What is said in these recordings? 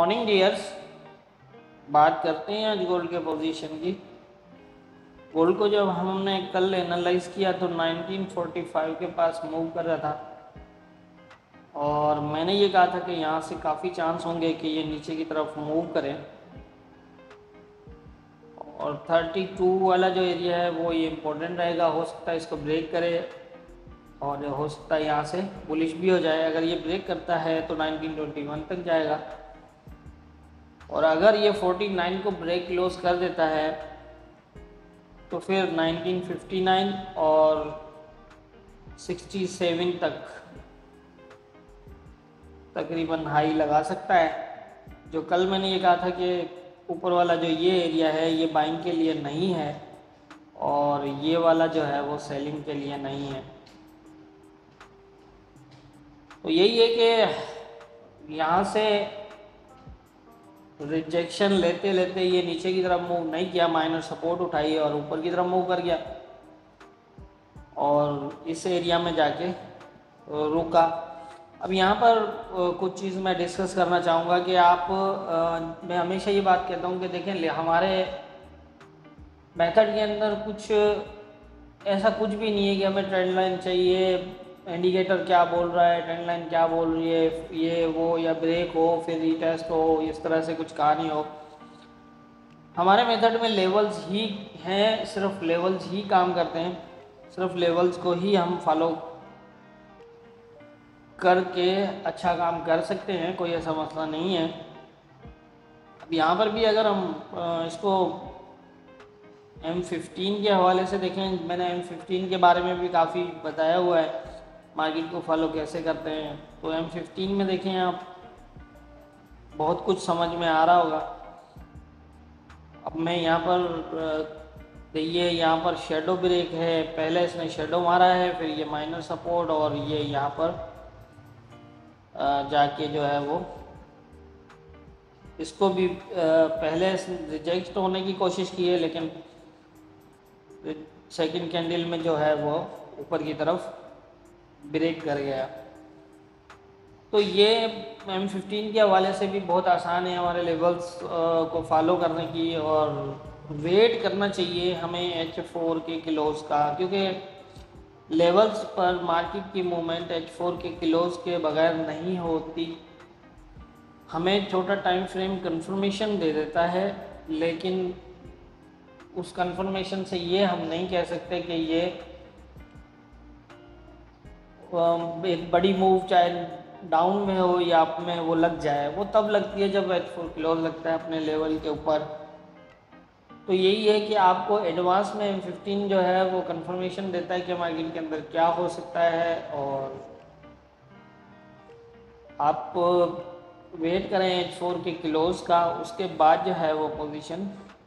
Morning dears, बात करते हैं आज गोल्ड के पोजीशन की। गोल्ड को जब हमने कल एनालाइज किया तो 1945 के पास मूव कर रहा था और मैंने ये कहा था कि यहाँ से काफ़ी चांस होंगे कि ये नीचे की तरफ मूव करें और 32 वाला जो एरिया है वो ये इम्पोर्टेंट रहेगा। हो सकता है इसको ब्रेक करे और हो सकता है यहाँ से बुलिश भी हो जाए। अगर ये ब्रेक करता है तो 1921 तक जाएगा और अगर ये 49 को ब्रेक क्लोज कर देता है तो फिर 1959 और 67 तक तकरीबन हाई लगा सकता है। जो कल मैंने ये कहा था कि ऊपर वाला जो ये एरिया है ये बाइंग के लिए नहीं है और ये वाला जो है वो सेलिंग के लिए नहीं है। तो यही है कि यहाँ से रिजेक्शन लेते लेते ये नीचे की तरफ मूव नहीं किया, माइनर सपोर्ट उठाई और ऊपर की तरफ मूव कर गया और इस एरिया में जाके रुका। अब यहाँ पर कुछ चीज़ मैं डिस्कस करना चाहूँगा कि मैं हमेशा ये बात कहता हूँ कि देखें हमारे मेथड के अंदर कुछ ऐसा कुछ भी नहीं है कि हमें ट्रेंड लाइन चाहिए, इंडिकेटर क्या बोल रहा है, ट्रेंड लाइन क्या बोल रही है, ये वो या ब्रेक हो फिर रीटेस्ट हो, इस तरह से कुछ कहानी हो। हमारे मेथड में लेवल्स ही हैं, सिर्फ लेवल्स ही काम करते हैं, सिर्फ लेवल्स को ही हम फॉलो करके अच्छा काम कर सकते हैं, कोई ऐसा मसला नहीं है। अब यहाँ पर भी अगर हम इसको M15 के हवाले से देखें, मैंने M15 के बारे में भी काफ़ी बताया हुआ है मार्केट को फॉलो कैसे करते हैं। तो M15 में देखें आप, बहुत कुछ समझ में आ रहा होगा। अब मैं यहाँ पर देखिए, यहाँ पर शेडो ब्रेक है, पहले इसने शेडो मारा है, फिर ये माइनर सपोर्ट और ये यहाँ पर जाके जो है वो इसको भी पहले रिजेक्ट होने की कोशिश की है, लेकिन सेकंड कैंडल में जो है वो ऊपर की तरफ ब्रेक कर गया। तो ये M15 के हवाले से भी बहुत आसान है हमारे लेवल्स को फॉलो करने की और वेट करना चाहिए हमें H4 के क्लोज का, क्योंकि लेवल्स पर मार्केट की मूवमेंट H4 के क्लोज के बगैर नहीं होती। हमें छोटा टाइम फ्रेम कंफर्मेशन दे देता है, लेकिन उस कंफर्मेशन से ये हम नहीं कह सकते कि ये एक बड़ी मूव चाहे डाउन में हो या अप में वो लग जाए। वो तब लगती है जब H4 क्लोज लगता है अपने लेवल के ऊपर। तो यही है कि आपको एडवांस में M15 जो है वो कंफर्मेशन देता है कि मार्केट के अंदर क्या हो सकता है और आप वेट करें H4 के क्लोज का, उसके बाद जो है वो पोजीशन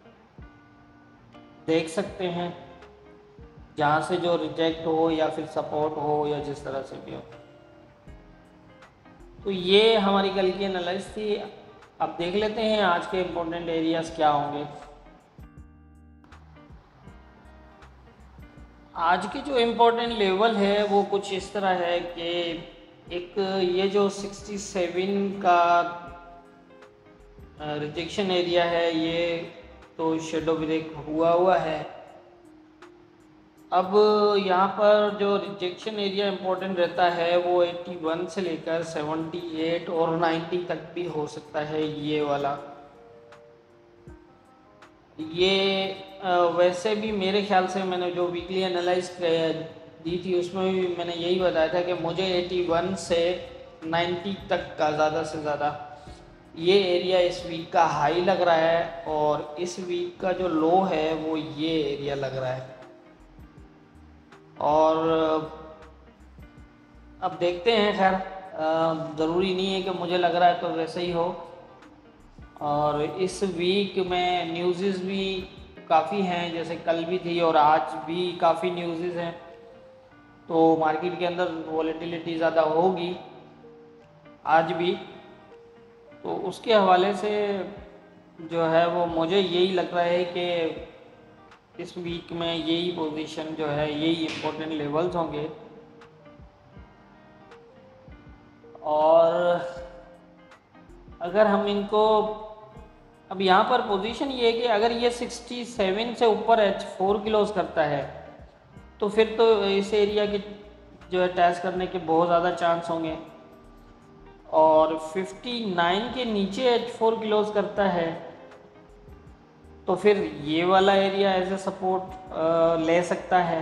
देख सकते हैं जहाँ से जो रिजेक्ट हो या फिर सपोर्ट हो या जिस तरह से भी हो। तो ये हमारी कल की एनालिसिस थी। अब देख लेते हैं आज के इम्पोर्टेंट एरियाज क्या होंगे। आज के जो इम्पोर्टेंट लेवल है वो कुछ इस तरह है कि एक ये जो 67 का रिजेक्शन एरिया है ये तो शेडो ब्रेक हुआ है। अब यहाँ पर जो रिजेक्शन एरिया इम्पोर्टेंट रहता है वो 81 से लेकर 78 और 90 तक भी हो सकता है। ये वाला वैसे भी मेरे ख्याल से मैंने जो वीकली एनालाइज दी थी उसमें भी मैंने यही बताया था कि मुझे 81 से 90 तक का ज़्यादा से ज़्यादा ये एरिया इस वीक का हाई लग रहा है और इस वीक का जो लो है वो ये एरिया लग रहा है। और अब देखते हैं, खैर ज़रूरी नहीं है कि मुझे लग रहा है तो वैसे ही हो। और इस वीक में न्यूज़ भी काफ़ी हैं, जैसे कल भी थी और आज भी काफ़ी न्यूज़ हैं, तो मार्केट के अंदर वॉलेटिलिटी ज़्यादा होगी आज भी। तो उसके हवाले से जो है वो मुझे यही लग रहा है कि इस वीक में यही पोजीशन जो है यही इम्पोर्टेंट लेवल्स होंगे। और अगर हम इनको, अब यहाँ पर पोजीशन ये है कि अगर ये 67 से ऊपर H4 क्लोज करता है तो फिर तो इस एरिया के जो है टेस्ट करने के बहुत ज़्यादा चांस होंगे, और 59 के नीचे H4 क्लोज करता है तो फिर ये वाला एरिया एज ए सपोर्ट ले सकता है।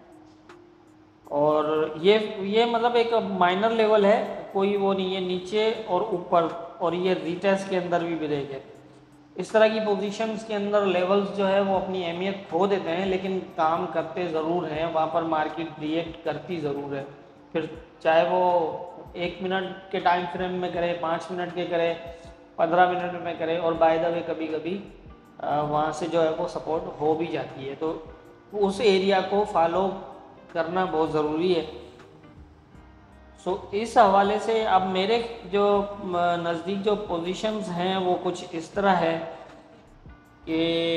और ये मतलब एक माइनर लेवल है, कोई वो नहीं है, नीचे और ऊपर, और ये रीटेस्ट के अंदर भी ब्रेक है। इस तरह की पोजीशंस के अंदर लेवल्स जो है वो अपनी अहमियत खो देते हैं, लेकिन काम करते ज़रूर हैं, वहाँ पर मार्केट रिएक्ट करती ज़रूर है। फिर चाहे वो 1 मिनट के टाइम फ्रेम में करे, 5 मिनट के करे, 15 मिनट में करे, और बाय द वे कभी कभी वहाँ से जो है वो सपोर्ट हो भी जाती है, तो उस एरिया को फॉलो करना बहुत ज़रूरी है। सो इस हवाले से अब मेरे जो नज़दीक जो पोजीशंस हैं वो कुछ इस तरह है कि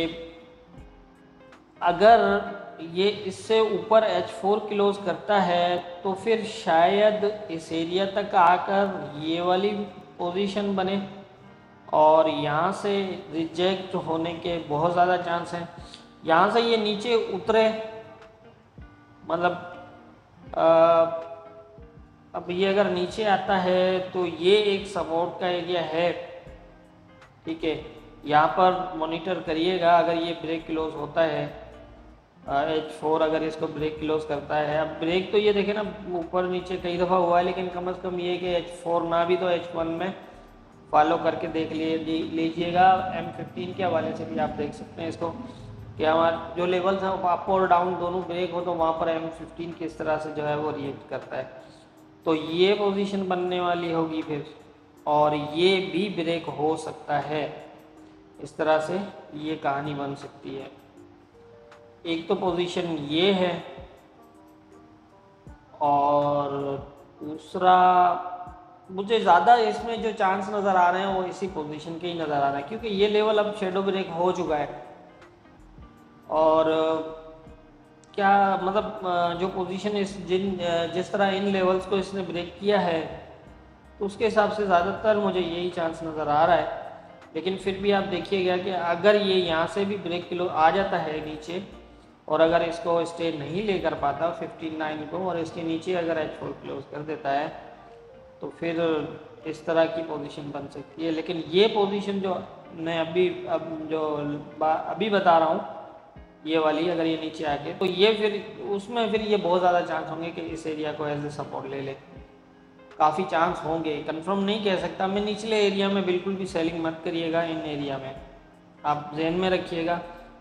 अगर ये इससे ऊपर H4 क्लोज करता है तो फिर शायद इस एरिया तक आकर ये वाली पोजीशन बने, और यहाँ से रिजेक्ट होने के बहुत ज़्यादा चांस हैं। यहाँ से ये नीचे उतरे, मतलब अब ये अगर नीचे आता है तो ये एक सपोर्ट का एरिया है, ठीक है। यहाँ पर मॉनिटर करिएगा, अगर ये ब्रेक क्लोज होता है H4 अगर इसको ब्रेक क्लोज करता है, अब ब्रेक तो ये देखें ना ऊपर नीचे कई दफ़ा हुआ है, लेकिन कम से कम ये कि H4 ना भी तो H1 में फॉलो करके देख लीजिएगा। M15 के हवाले से भी आप देख सकते हैं इसको कि हमारे जो लेवल्स हैं अप और डाउन दोनों ब्रेक हो तो वहाँ पर M15 किस तरह से जो है वो रिएक्ट करता है। तो ये पोजीशन बनने वाली होगी फिर, और ये भी ब्रेक हो सकता है। इस तरह से ये कहानी बन सकती है। एक तो पोजीशन ये है, और दूसरा मुझे ज़्यादा इसमें जो चांस नज़र आ रहे हैं वो इसी पोजीशन के ही नज़र आ रहे हैं, क्योंकि ये लेवल अब शेडो ब्रेक हो चुका है। और क्या मतलब जो पोजीशन जिस तरह इन लेवल्स को इसने ब्रेक किया है तो उसके हिसाब से ज़्यादातर मुझे यही चांस नज़र आ रहा है। लेकिन फिर भी आप देखिएगा कि अगर ये यहाँ से भी ब्रेक किलो आ जाता है नीचे, और अगर इसको स्टे नहीं लेकर पाता 59 को, और इसके नीचे अगर H4 क्लोज कर देता है तो फिर इस तरह की पोजीशन बन सकती है। लेकिन ये पोजीशन जो मैं अभी बता रहा हूँ, ये वाली अगर ये नीचे आके, तो ये फिर उसमें फिर ये बहुत ज़्यादा चांस होंगे कि इस एरिया को एज ए सपोर्ट ले ले। काफ़ी चांस होंगे, कंफर्म नहीं कह सकता मैं। निचले एरिया में बिल्कुल भी सेलिंग मत करिएगा, इन एरिया में आप जहन में रखिएगा।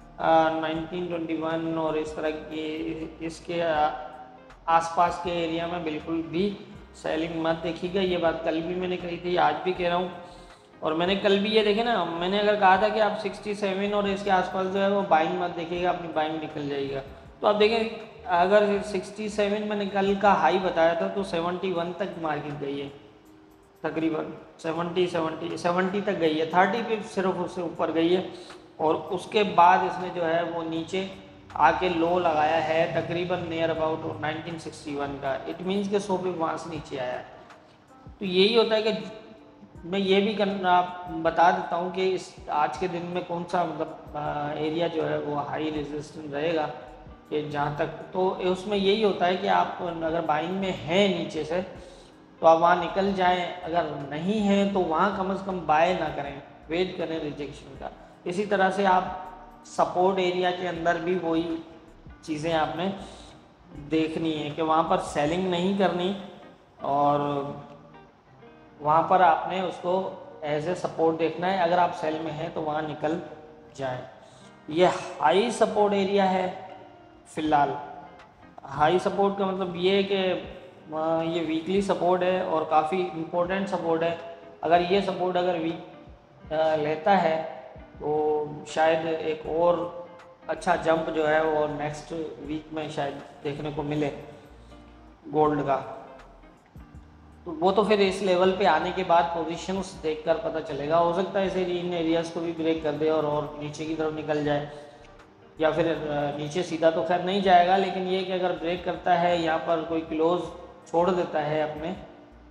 1921 और इस तरह के इसके आसपास के एरिया में बिल्कुल भी सेलिंग मत देखिएगा। ये बात कल भी मैंने कही थी, आज भी कह रहा हूँ। और मैंने कल भी ये देखे ना, मैंने अगर कहा था कि आप 67 और इसके आसपास जो है वो बाइंग मत देखिएगा, अपनी बाइंग निकल जाएगा। तो आप देखें अगर 67 मैंने कल का हाई बताया था तो 71 तक मार्केट गई है, तकरीबन 70 तक गई है, 30 पे सिर्फ उससे ऊपर गई है। और उसके बाद इसने जो है वो नीचे आके लो लगाया है तकरीबन नियर अबाउट 1961 का। इट मीन्स के 100 पे वहाँ से नीचे आया है। तो यही होता है कि मैं ये भी करना बता देता हूँ कि इस आज के दिन में कौन सा मतलब एरिया जो है वो हाई रेजिस्टेंस रहेगा, कि जहाँ तक तो उसमें यही होता है कि आप अगर बाइंग में हैं नीचे से तो आप वहाँ निकल जाएं, अगर नहीं हैं तो वहाँ कम से कम बाय ना करें, वेट करें रिजेक्शन का। इसी तरह से आप सपोर्ट एरिया के अंदर भी वही चीज़ें आपने देखनी है कि वहाँ पर सेलिंग नहीं करनी, और वहाँ पर आपने उसको एज ए सपोर्ट देखना है। अगर आप सेल में हैं तो वहाँ निकल जाएं। ये हाई सपोर्ट एरिया है फ़िलहाल। हाई सपोर्ट का मतलब ये है कि ये वीकली सपोर्ट है और काफ़ी इम्पोर्टेंट सपोर्ट है। अगर ये सपोर्ट अगर वीक लेता है तो शायद एक और अच्छा जंप जो है वो नेक्स्ट वीक में शायद देखने को मिले गोल्ड का। तो वो तो फिर इस लेवल पे आने के बाद पोजीशंस देखकर पता चलेगा। हो सकता है इसे इन एरियाज़ को भी ब्रेक कर दे और नीचे की तरफ निकल जाए, या फिर नीचे सीधा तो खैर नहीं जाएगा, लेकिन ये कि अगर ब्रेक करता है यहाँ पर कोई क्लोज छोड़ देता है अपने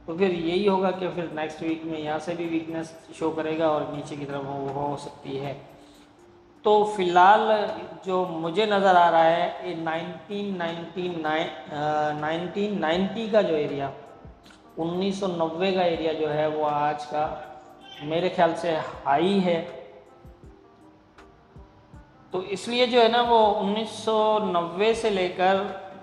तो फिर यही होगा कि फिर नेक्स्ट वीक में यहाँ से भी वीकनेस शो करेगा और नीचे की तरफ वो हो सकती है। तो फिलहाल जो मुझे नज़र आ रहा है ये 1990 का जो एरिया 1990 का एरिया जो है वो आज का मेरे ख्याल से हाई है। तो इसलिए जो है ना वो 1990 से लेकर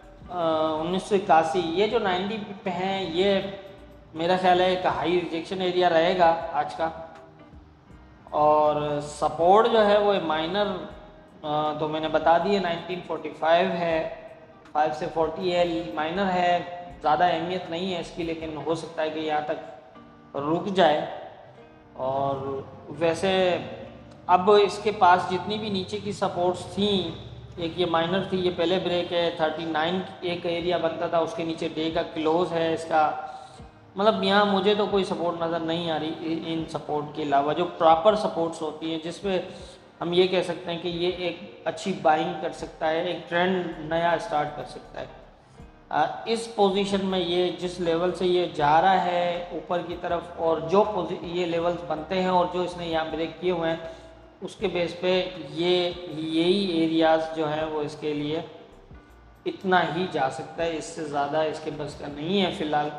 1981 ये जो 90 पे हैं ये मेरा ख्याल है एक हाई रिजेक्शन एरिया रहेगा आज का। और सपोर्ट जो है वो माइनर तो मैंने बता दिए 1945 है, 5 से 40 है, माइनर है, ज़्यादा अहमियत नहीं है इसकी, लेकिन हो सकता है कि यहाँ तक रुक जाए। और वैसे अब इसके पास जितनी भी नीचे की सपोर्ट्स थी, एक ये माइनर थी, ये पहले ब्रेक है 39 एक एरिया बनता था, उसके नीचे डे का क्लोज है इसका। मतलब यहाँ मुझे तो कोई सपोर्ट नज़र नहीं आ रही इन सपोर्ट के अलावा, जो प्रॉपर सपोर्ट्स होती हैं जिसमें हम ये कह सकते हैं कि ये एक अच्छी बाइंग कर सकता है, एक ट्रेंड नया स्टार्ट कर सकता है। इस पोजीशन में ये जिस लेवल से ये जा रहा है ऊपर की तरफ, और जो ये लेवल्स बनते हैं और जो इसने यहाँ ब्रेक किए हुए हैं उसके बेस पे यही एरियाज़ जो हैं वो इसके लिए इतना ही जा सकता है, इससे ज़्यादा इसके बस का नहीं है फ़िलहाल।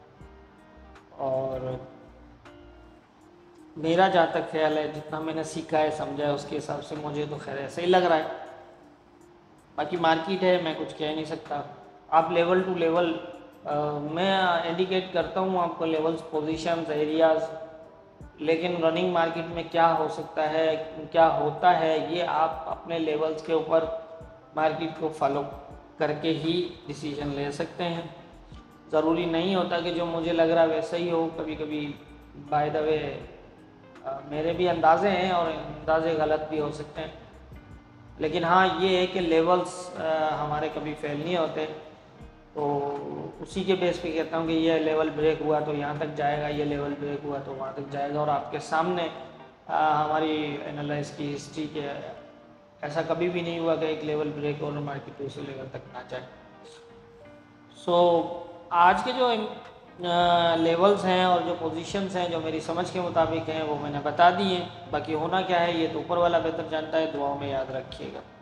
और मेरा जहाँ तक ख्याल है, जितना मैंने सीखा है समझा है उसके हिसाब से मुझे तो खैर ऐसा ही लग रहा है। बाकी मार्केट है, मैं कुछ कह नहीं सकता। आप लेवल टू लेवल मैं इंडिकेट करता हूँ आपको लेवल्स, पोजीशंस, एरियाज़, लेकिन रनिंग मार्केट में क्या हो सकता है, क्या होता है, ये आप अपने लेवल्स के ऊपर मार्केट को फॉलो करके ही डिसीजन ले सकते हैं। ज़रूरी नहीं होता कि जो मुझे लग रहा है वैसा ही हो, कभी कभी बाय द वे मेरे भी अंदाज़े हैं और अंदाज़े गलत भी हो सकते हैं। लेकिन हाँ ये है कि लेवल्स हमारे कभी फेल नहीं होते, तो उसी के बेस पे कहता हूँ कि ये लेवल ब्रेक हुआ तो यहाँ तक जाएगा, ये लेवल ब्रेक हुआ तो वहाँ तक जाएगा। और आपके सामने हमारी एनालाइज की हिस्ट्री के ऐसा कभी भी नहीं हुआ कि एक लेवल ब्रेक और मार्केट दूसरे लेवल तक ना जाए। सो आज के जो लेवल्स हैं और जो पोजीशंस हैं जो मेरी समझ के मुताबिक हैं वो मैंने बता दी हैं। बाकी होना क्या है ये तो ऊपर वाला बेहतर जानता है। दुआओं में याद रखिएगा।